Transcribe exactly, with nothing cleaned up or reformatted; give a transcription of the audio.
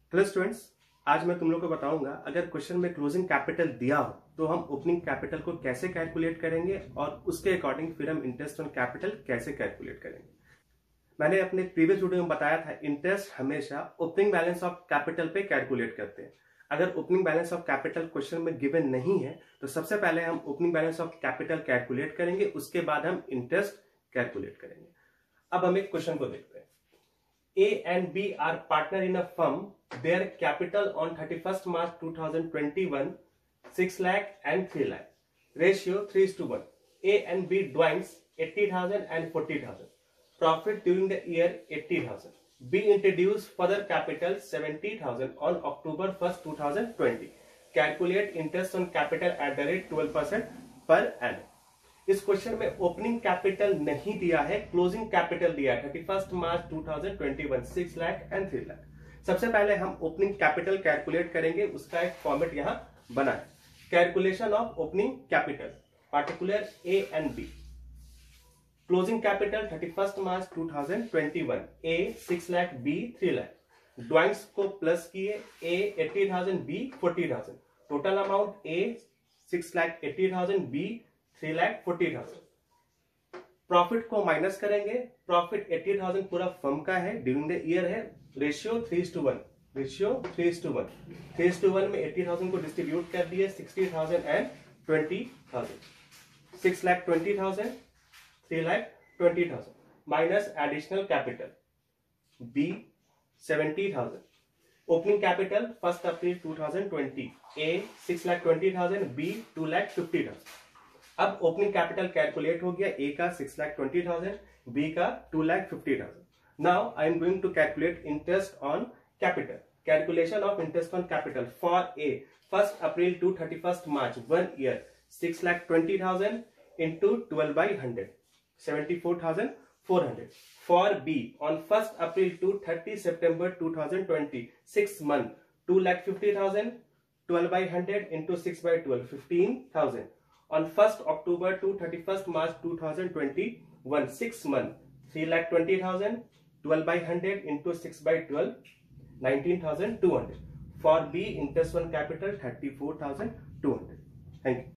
Hello students, आज मैं तुम लोग को बताऊंगा अगर क्वेश्चन में क्लोजिंग कैपिटल दिया हो तो हम ओपनिंग कैपिटल को कैसे कैलकुलेट करेंगे और उसके अकॉर्डिंग फिर हम इंटरेस्ट ऑन कैपिटल कैसे कैलकुलेट करेंगे। मैंने अपने प्रीवियस वीडियो में बताया था इंटरेस्ट हमेशा ओपनिंग बैलेंस ऑफ कैपिटल पे कैलकुलेट करते हैं। अगर opening balance of capital question में गिवन नहीं है तो सबसे पहले हम opening balance of capital calculate करेंगे, उसके बाद हम इंटरेस्ट कैलकुलेट करेंगे। अब हम एक क्वेश्चन को देखते हैं। A and B are partner in a firm. Their capital on thirty-first March two thousand twenty-one six lakh and three lakh. Ratio three is to one. A and B dwells eighty thousand and forty thousand. Profit during the year eighty thousand. B introduced further capital seventy thousand on October first two thousand twenty. Calculate interest on capital at the rate twelve percent per annum. इस question में opening capital नहीं दिया है, closing capital दिया है thirty first March two thousand twenty one six lakh and three lakh. सबसे पहले हम ओपनिंग कैपिटल कैलकुलेट करेंगे, उसका एक फॉर्मेट यहां बना है। Calculation of opening capital particular A and B. Closing capital thirty first March two thousand twenty one, A six lakh, B three lakh. Drawings को प्लस किए, A eighty thousand, B forty thousand. Total amount A six lakh eighty thousand, B three lakh forty thousand. Profit को minus करेंगे, profit eighty thousand पूरा firm का है, during the year है। Ratio three is to one, ratio three is to one. Three is to one में eighty thousand को distribute कर दिए, sixty thousand and twenty thousand. Six lakh twenty thousand, three lakh twenty thousand minus additional capital B seventy thousand. Opening capital first April two thousand twenty, A six lakh twenty thousand, B two lakh fifty thousand. अब opening capital calculate हो गया, A का six lakh twenty thousand, B का two lakh fifty thousand. Now I am going to calculate interest on capital. Calculation of interest on capital for A first April to thirty first March one year, six lakh twenty thousand into twelve by hundred, seventy four thousand four hundred. For B on first April to thirty September two thousand twenty, six month, two lakh fifty thousand, twelve by hundred into six by twelve, fifteen thousand. On first October to thirty-first March two thousand twenty-one, six month, three lakh twenty thousand, twelve by hundred into six by twelve, nineteen thousand two hundred. For B, interest on capital thirty-four thousand two hundred. Thank you.